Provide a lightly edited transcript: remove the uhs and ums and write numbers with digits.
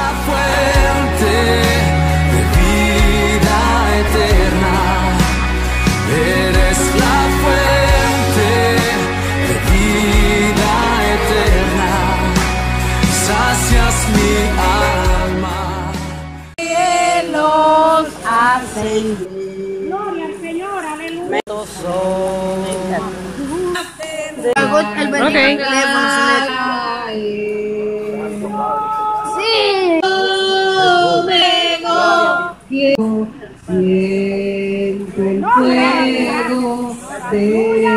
fuente de vida eterna. Eres la fuente de vida eterna. Sacias mi alma. Cielos hacen. Gloria al Señor, aleluya. El bendito teléfono sí. Siento el fuego de